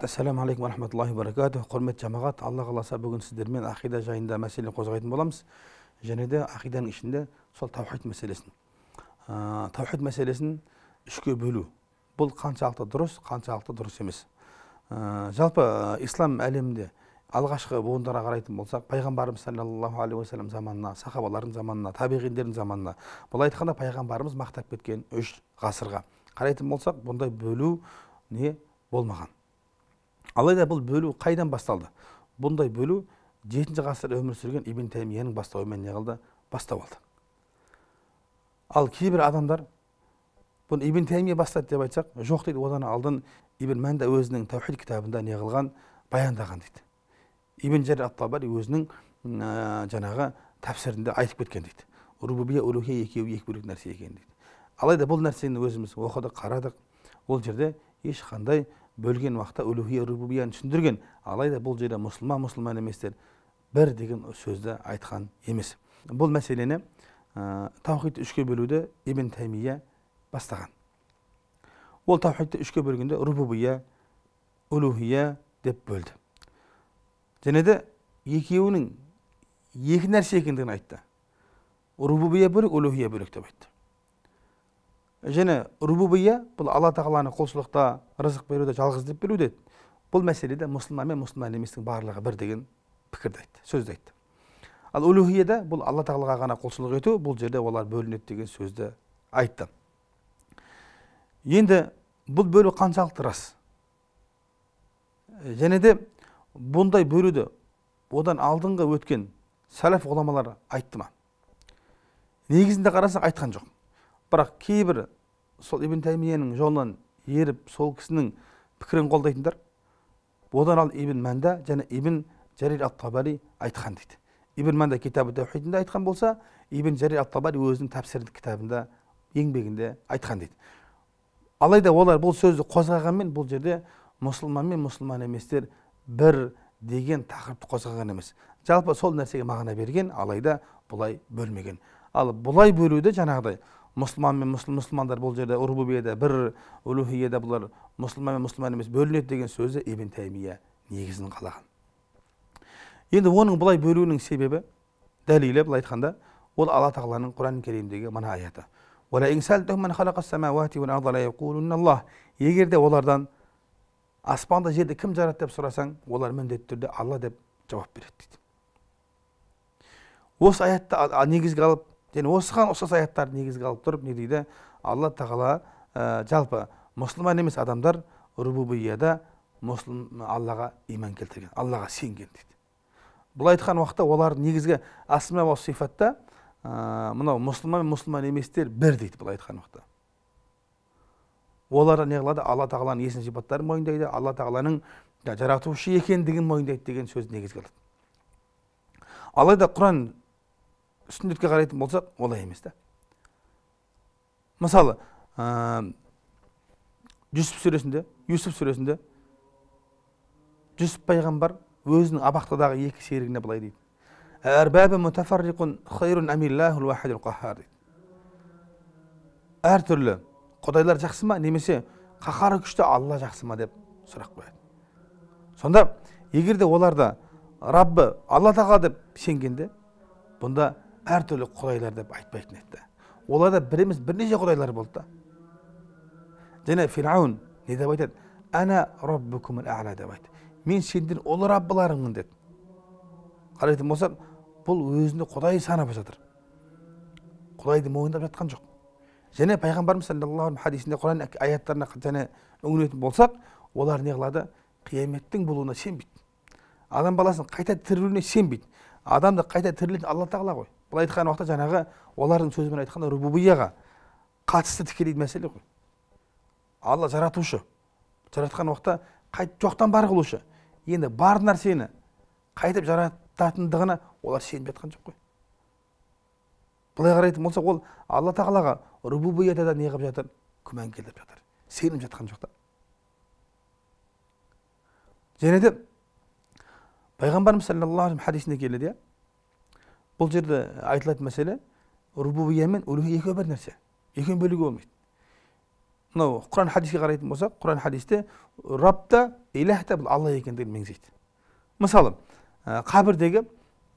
Ассаламу алейкум рахматуллахи баракату. Құрметті жамағат, Алла қаласа бүгін сіздермен ақида жайында мәселе қозғайтын боламыз. Және де ақиданың ішінде сол таухид мәселесін. Таухид мәселесін үшке бөлу. Бұл қаншалықты дұрыс емес. Жалпы ислам әлемінде алғашқы буындарға қарайтын болсақ, пайғамбарымыз саллаллаху алейхи уассалам заманына, сахабалардың заманына, табиғиндердің заманына, былай айтқанда пайғамбарымыз мақтап кеткен 3 ғасырға қарайтын болсақ, бұндай бөлу не болмаған. Алайда бұл бөлу қайдан басталды? Бұндай бөлу 7 ғасырда өмір сүрген Ибн Таймияның бастауымен неғылды? Бастау алды. Ал кейбір адамдар бұны Ибн Таймия бастады деп айтсақ, жоқ дейді, одан алдын Ибн Манда өзінің таухид кітабында неғылған, баяндаған дейді. Ибн Жарир ат-Табари өзінің жаңағы тәпсірінде айтып кеткен дейді. Рубубия, улухия екеуі екі бөлек нәрсе екен дейді. Алайда бұл нәрсені өзіміз оқыдық, қарадық. Ол жерде ешқандай бөлген уақытта улухия, рубубияны түсіндірген. Алайда бұл жерде мұсылман еместер бір деген сөзді айтқан емес. Бұл мәселені таухидты үшке бөлуді Ибн Таймия бастаған. Ол таухидты үшке бөлгенде рубубия, улухия деп бөлді. Және де екеуінің екі нәрсе екендігін айтты. Рубубия бөлек, улухия бөлек деп айтты. Және рубубия бұл Алла тағаланы құлшылықта, рызық беруде, жалғыз деп беруде. Бұл мәселеде мұсылман мен мұсылман еместің барлығы бір деген пікірді айтты, сөзді айтты. Ал улухияда бұл Алла тағалаға ғана құлшылық ету, бұл жерде олар бөлінеді деген сөзді айтты. Енді бұл бөлу қаншалықты рас? Және де бұндай бөлуді одан алдыңғы өткен сәләф ғұламалар айтты ма? Негізінде қарасақ айтқан жоқ. Бірақ кейбір сол Ибн Таймияның жолынан еріп, сол кісінің пікірін қолдайтындар, одан ал Ибн Манда және Ибн Жарир ат-Табари айтқан дейді. Ибн Манда китабы таухидында айтқан болса, Ибн Жарир ат-Табари өзінің тәпсір кітабында, еңбегінде айтқан дейді. Алайда олар бұл сөзді қозғағанмен, бұл жерде мұсылман мен мұсылман еместер бір деген тақырыпты қозғаған емес. Жалпы сол нәрсеге мағына берген, алайда бұлай бөлмеген. Ал бұлай бөлуді жаңағыдай мұсылман мен мұсылмандар бұл жерде рубубияда бір, улухияда бұлар мұсылман мен мұсылман емес бөлінеді деген сөзі Ибн Таймия негізін қалаған. Енді оның бұлай бөлуінің себебі, дәлелі былай айтқанда, ол Алла тағаланың Құран Кәрімдегі мына аяты. Егер де олардан аспанда жерді кім жаратты деп сұрасаң, олар міндетті түрде Алла деп жауап береді дейді. Осы аятты негізге алып, және осыған ұқсас аяттарды негізге алып тұрып, не дейді? Алла тағала жалпы мұсылман емес адамдар рубубияда Аллаға иман келтірген, Аллаға сенген дейді. Бұл айтқан уақытта олар негізгі асма ва сифатта мынау мұсылман мен мұсылман еместер бір дейді. Бұл айтқан уақытта олар не қылады? Алла тағаланың есім сипаттарын мойындайды, Алла тағаланың жаратушы екендігін мойындайды деген сөз негізге алады. Алайда Құран сүннетке қарайтын болсақ, олай емес та. Мысалы, Юсуф сүресінде Юсуф пайғамбар өзінің абақтыдағы екі серігіне былай дейді. Әрбәбі мутафарриқун хайрун амиллахул вахидул қаххар дейді. Әртүрлі құдайлар жақсы ма, немесе қаһары күшті Алла жақсы ма деп сұрақ қояды. Сонда, егер де оларда Раббы Алла тағала деп сенгенде, бұнда әртүрлі құдайлар деп айтпайтын еді. Оларда бір емес бірнеше құдайлар болды да. Және Фираун не деп айтады? Ана раббукумул а'ла деп айтты. Мен сендердің ұлы раббыларыңмын деді. Қарайтын болсақ, бұл өзінде құдай санап жатыр. Құдайды мойындап жатқан жоқ. Және пайғамбарымыз саллаллаху алейхи хадисінде Құран аяттарына және үңілетін болсақ, олар не қылады? Қияметтің болуына сенбейді. Адам баласының қайта тірілуіне сенбейді. Адамды қайта тірілетін Алла тағала ғой. Бұл айтқан уақытта жаңағы олардың сөзімен айтқанда рубубияға қатысты тікелей мәселе ғой. Алла жаратушы. Жаратқан уақытта жоқтан бар қылушы. Енді бар нәрсені қайтып жарататындығына олар сеніп жатқан жоқ қой. Бұлай қарайтын болса, ол Алла тағалаға рубубияда да не қылып жатыр? Күмән келтіріп жатыр. Сеніп жатқан жоқ та. Және де пайғамбарымыз саллаллаху алейхи хадисінде келеді, бұл жерде айтылатын мәселе рубубия мен улухия екеуі бір нәрсе. Екеуін бөлуге болмайды. мынау құран хадиске қарайтын болсақ, құран хадисте раб та иләх та бұл алла екендігін меңзейді. Мысалы қабірдегі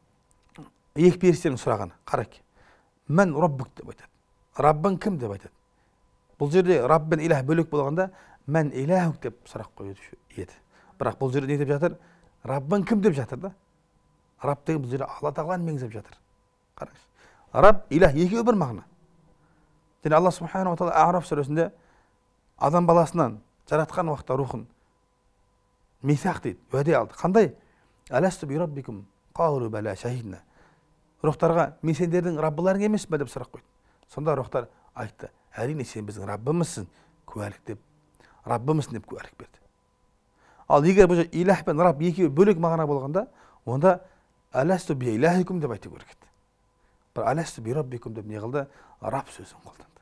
екі періштенің сұрағаны қарайық. Мән раббук деп айтады. Раббың кім деп айтады. Бұл жерде раб пен иләх бөлек болғанда мән иләхук деп сұрақ қойды еді. Бірақ бұл жерде не деп жатыр? Раббың кім деп жатыр да. Раб деген бұл жерде Алла тағаланы меңзеп жатыр. Қараңыз. Раб, иләх екеуі бір мағына. Және Алла субханала ва тағала А'раф сүресінде адам баласынан жаратқан уақытта рухын мисақ дейді, уәде алды. Қандай? Аласту би раббикум қалу бәлә шахидна. Рухтарға мен сендердің раббыларың емес пе деп сұрақ қойды. Сонда рухтар айтты, әрине сен біздің раббымызсың, куәлік деп, раббымысың деп куәлік берді. Ал егер бұл иләх пен раб екеуі бөлек мағына болғанда, онда аласту би иләхикум деп айту керек еді. Бір аласту би раббикум деп не қылды? Раб сөзін қолданды.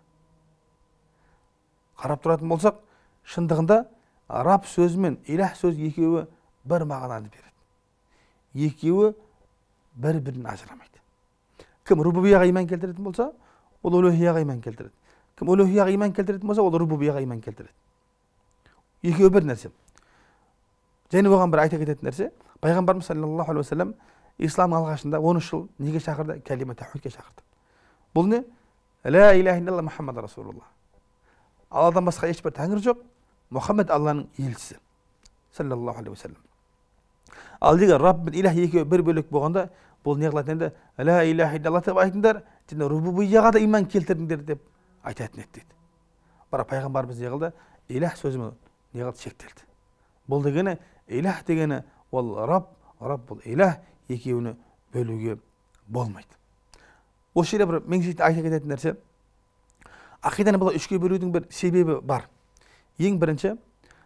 Қарап тұратын болсақ, шындығында раб сөзі мен иләх сөз екеуі бір мағынаны береді. Екеуі бір-бірін ажырамайды. Кім рубубияға иман келтіретін болса, ол улухияға иман келтіреді. Кім улухияға иман келтіретін болса, ол рубубияға иман келтіреді. Екеуі бір нәрсе. Және оған бір айта кететін нәрсе, пайғамбарымыз саллаллаху алейхи ва саллям исламның алғашында 13 жыл неге шақырды? Кәлима таухидке шақырды. Бұл не? Ла иляха илlallah Мұхаммад расулуллах. Алладан басқа ешбір тәңір жоқ, Мұхаммед Алланың елшісі. Саллаллаху алейхи ва саллям. Ал егер раб пен иләх екеуі бір бөлек болғанда, бұл не қылатын енді? Ла иляха илlallah деп айтыңдар, және рубубияға да иман келтірдіңдер деп айтатын еді дейді. Бірақ пайғамбарымыз не қылды? Иләх сөзімен не қылды? Шектелді. Бұл дегені, иләх дегені ол раб бұл иләх, екеуіні бөлуге болмайды. Осы жерде бір меңзейтін айта кететін нәрсе, ақиданы бұлай үшке бөлудің бір себебі бар. Ең бірінші,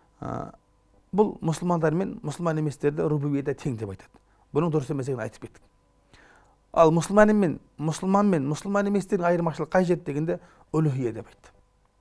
бұл мұсылмандар мен мұсылман еместерді рубубияда тең деп айтады. Бұның дұрыс еместігін айтып кеттік. Ал мұсылман мен мұсылман еместердің айырмашылығы қай жерде дегенде улухия деп айтты.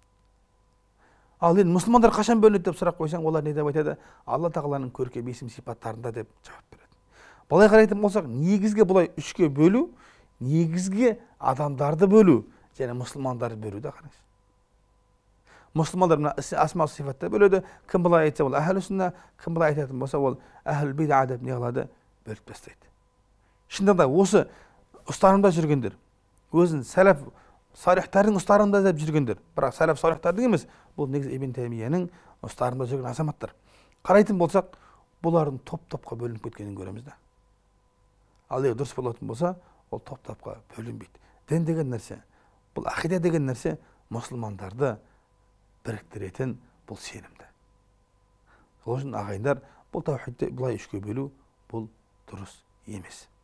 Ал енді мұсылмандар қашан бөлінеді деп сұрақ қойсаң, олар не деп айтады? Алла тағаланың көркем есім сипаттарында деп жауап береді. Бұлай қарайтын болсақ, негізгі бұлай үшке бөлу, негізгі адамдарды бөлу, және мұсылмандарды бөлу да қараңыз. Мұсылмандар мына асма сифатта бөледі. Кім бұлай айтса, ол әхлі сүнна, кім бұлай айтатын болса, ол әхлі бид'a деп не қылады? Бөліп тастайды. Шындығында осы ұстанымда жүргендер, өзін сәләф салихтардың ұстарында деп жүргендер, бірақ сәләф салихтардың емес, бұл негізі Ибн Таймияның ұстарында жүрген азаматтар. Қарайтын болсақ, бұлардың топ-топқа бөлініп кеткенін көреміз да. Ал егер дұрыс болатын болса, ол топ-топқа бөлінбейді. Дін деген нәрсе, бұл ақида деген нәрсе мұсылмандарды біріктіретін бұл сенімді. Сол үшін ағайындар, бұл таухидты бұлай үшке бөлу бұл дұрыс емес.